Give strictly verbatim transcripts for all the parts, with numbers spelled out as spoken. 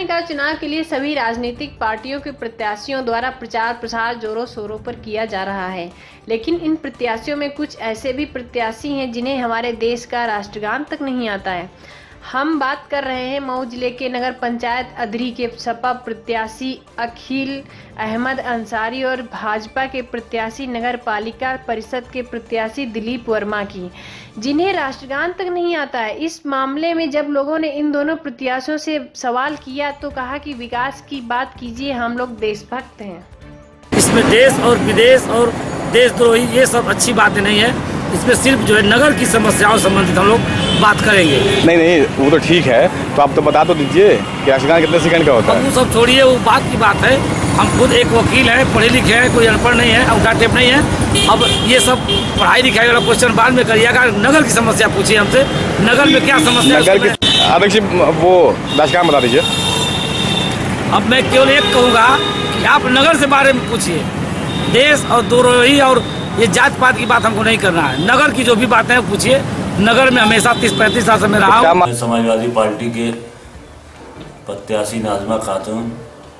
निकाय चुनाव के लिए सभी राजनीतिक पार्टियों के प्रत्याशियों द्वारा प्रचार प्रसार जोरों शोरों पर किया जा रहा है, लेकिन इन प्रत्याशियों में कुछ ऐसे भी प्रत्याशी हैं जिन्हें हमारे देश का राष्ट्रगान तक नहीं आता है। हम बात कर रहे हैं मऊ जिले के नगर पंचायत अधरी के सपा प्रत्याशी अखिल अहमद अंसारी और भाजपा के प्रत्याशी नगर पालिका परिषद के प्रत्याशी दिलीप वर्मा की, जिन्हें राष्ट्रगान तक नहीं आता है। इस मामले में जब लोगों ने इन दोनों प्रत्याशियों से सवाल किया तो कहा कि विकास की बात कीजिए, हम लोग देशभक्त हैं। इसमें देश और विदेश और देशद्रोही ये सब अच्छी बातें नहीं है। इसमें सिर्फ जो है नगर की समस्याओं संबंधित हम लोग बात करेंगे। नहीं नहीं वो तो ठीक है, तो आप तो बता तो दीजिए कि राष्ट्रगान कितने सेकंड का होता है। वो सब छोड़िए, वो बात की बात है। हम खुद एक वकील हैं, पढ़े लिखे हैं, कोई अनपढ़ नहीं है, अंगूठा टेप नहीं है। अब ये सब पढ़ाई लिखाई वाला क्वेश्चन बाद में करिएगा। नगर की समस्या पूछिए हमसे, नगर में क्या समस्या है। नगर की अध्यक्ष वो राष्ट्रगान बता दीजिए। अब मैं केवल एक कहूँगा कि आप नगर से बारे में पूछिए। देश और द्रोही और ये जात पात की बात हमको नहीं करना है। नगर की जो भी बातें हैं पूछिए। नगर में हमेशा तीस पैंतीस साल से मैं रहा हूँ। समाजवादी पार्टी के प्रत्याशी नाजमा खातून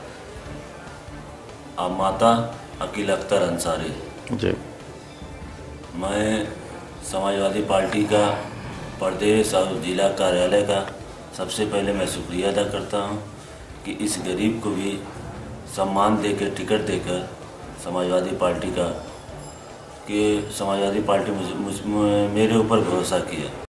और माता अकील अख्तर अंसारी जी। मैं समाजवादी पार्टी का प्रदेश और जिला कार्यालय का सबसे पहले मैं शुक्रिया अदा करता हूँ कि इस गरीब को भी सम्मान देकर टिकट देकर समाजवादी पार्टी का कि समाजवादी पार्टी मुझे मुझ मेरे ऊपर भरोसा किया।